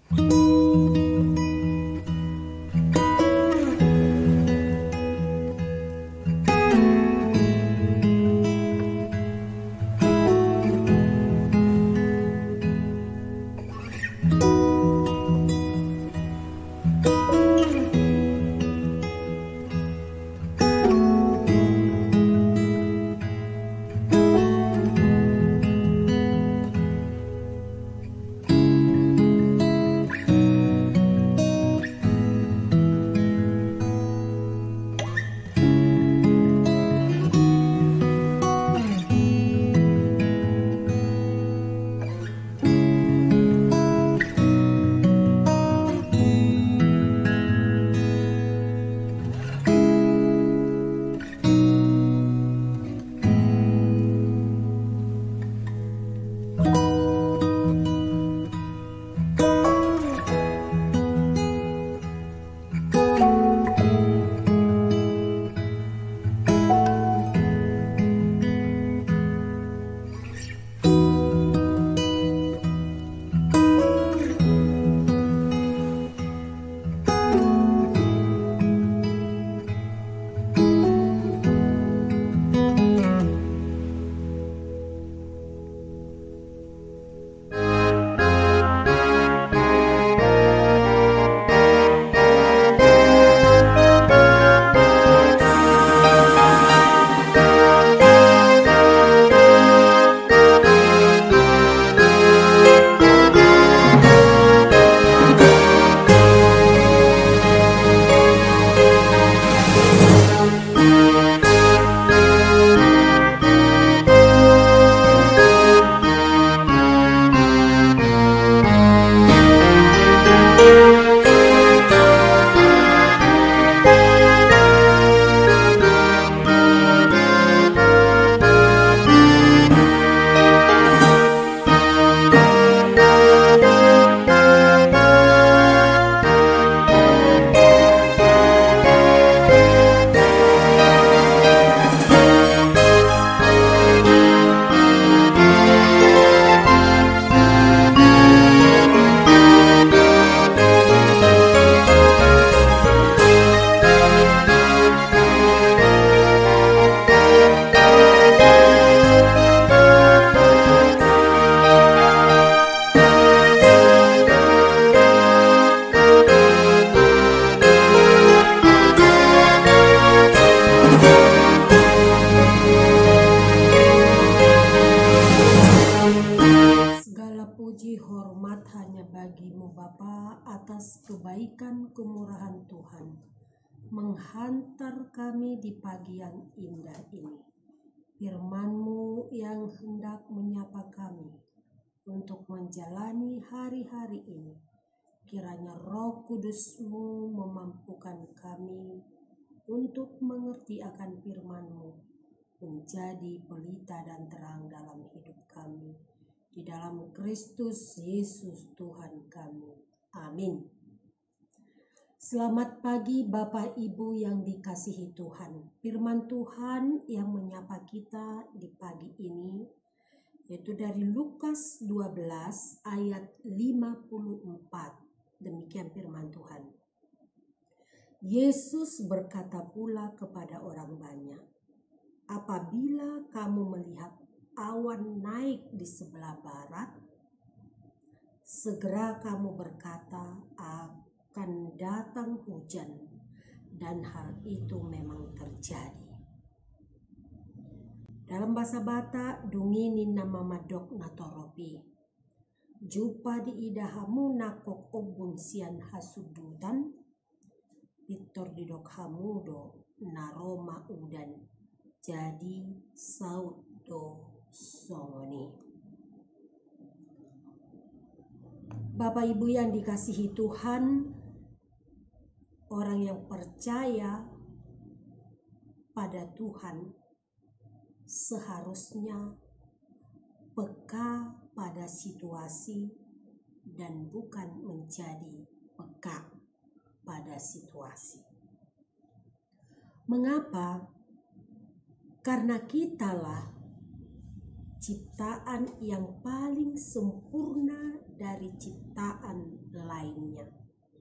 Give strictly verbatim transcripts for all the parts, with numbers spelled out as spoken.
atas kebaikan kemurahan Tuhan menghantar kami di pagi yang indah ini. Firman-Mu yang hendak menyapa kami untuk menjalani hari-hari ini. Kiranya Roh Kudus-Mu memampukan kami untuk mengerti akan firman-Mu, menjadi pelita dan terang dalam hidup kami. Di dalam Kristus Yesus Tuhan kami. Amin. Selamat pagi Bapak Ibu yang dikasihi Tuhan. Firman Tuhan yang menyapa kita di pagi ini yaitu dari Lukas dua belas ayat lima puluh empat. Demikian firman Tuhan. Yesus berkata pula kepada orang banyak, apabila kamu melihat awan naik di sebelah barat, segera kamu berkata akan datang hujan, dan hal itu memang terjadi. Dalam bahasa Batak, dungini nama madok natoropi. Jupa di idahamu nakok obun sian hasudutan, Victor didok hamudo naroma udan, jadi saud do songoni. Bapak Ibu yang dikasihi Tuhan, orang yang percaya pada Tuhan seharusnya peka pada situasi dan bukan menjadi peka pada situasi. Mengapa? Karena kitalah ciptaan yang paling sempurna dari ciptaan lainnya,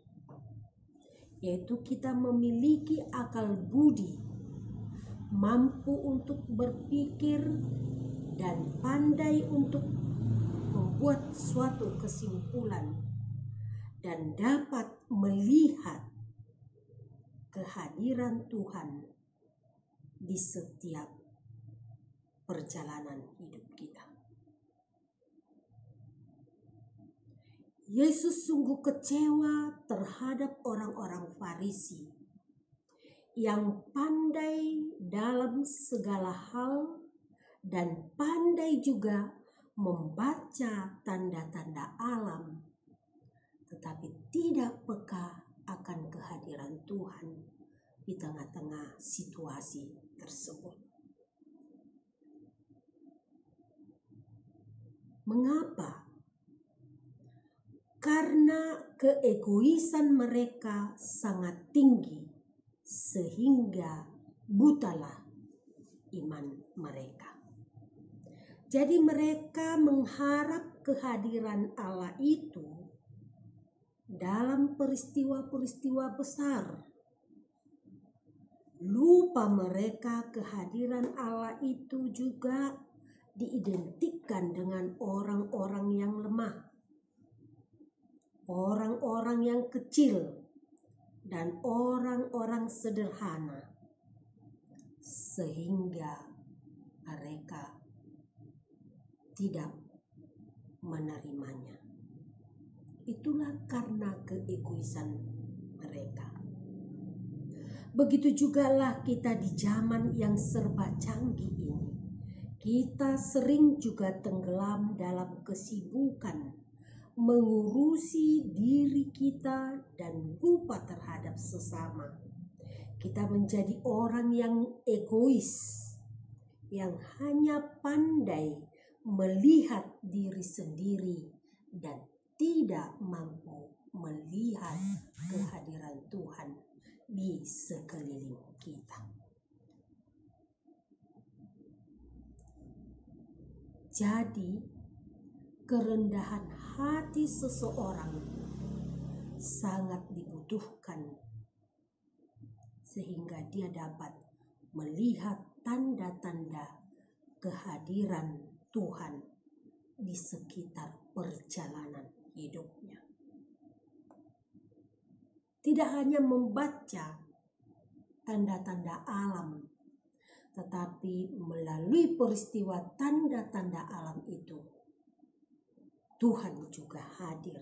yaitu kita memiliki akal budi, mampu untuk berpikir dan pandai untuk membuat suatu kesimpulan dan dapat melihat kehadiran Tuhan di setiap perjalanan hidup kita. Yesus sungguh kecewa terhadap orang-orang Farisi yang pandai dalam segala hal dan pandai juga membaca tanda-tanda alam, tetapi tidak peka akan kehadiran Tuhan di tengah-tengah situasi tersebut. Mengapa? Karena keegoisan mereka sangat tinggi sehingga butalah iman mereka. Jadi mereka mengharap kehadiran Allah itu dalam peristiwa-peristiwa besar. Lupa mereka kehadiran Allah itu juga diidentikan dengan orang-orang yang lemah, orang-orang yang kecil, dan orang-orang sederhana, sehingga mereka tidak menerimanya. Itulah karena keegoisan mereka. Begitu jugalah kita di zaman yang serba canggih ini. Kita sering juga tenggelam dalam kesibukan mengurusi diri kita dan lupa terhadap sesama. Kita menjadi orang yang egois, yang hanya pandai melihat diri sendiri dan tidak mampu melihat kehadiran Tuhan di sekeliling kita. Jadi, kerendahan hati seseorang sangat dibutuhkan sehingga dia dapat melihat tanda-tanda kehadiran Tuhan di sekitar perjalanan hidupnya. Tidak hanya membaca tanda-tanda alam, tetapi melalui peristiwa tanda-tanda alam itu, Tuhan juga hadir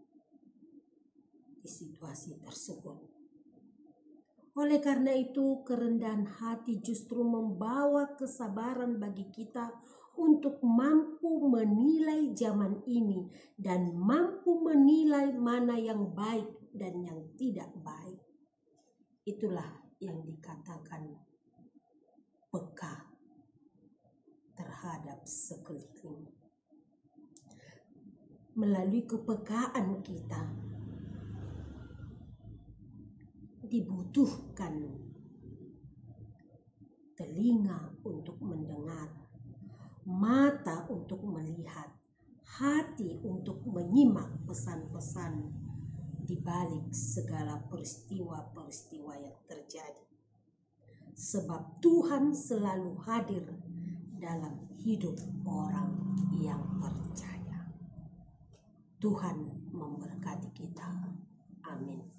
di situasi tersebut. Oleh karena itu, kerendahan hati justru membawa kesabaran bagi kita untuk mampu menilai zaman ini dan mampu menilai mana yang baik dan yang tidak baik. Itulah yang dikatakan peka terhadap sekeliling. Melalui kepekaan kita dibutuhkan telinga untuk mendengar, mata untuk melihat, hati untuk menyimak pesan-pesan di balik segala peristiwa-peristiwa yang terjadi. Sebab Tuhan selalu hadir dalam hidup orang yang percaya. Tuhan memberkati kita. Amin.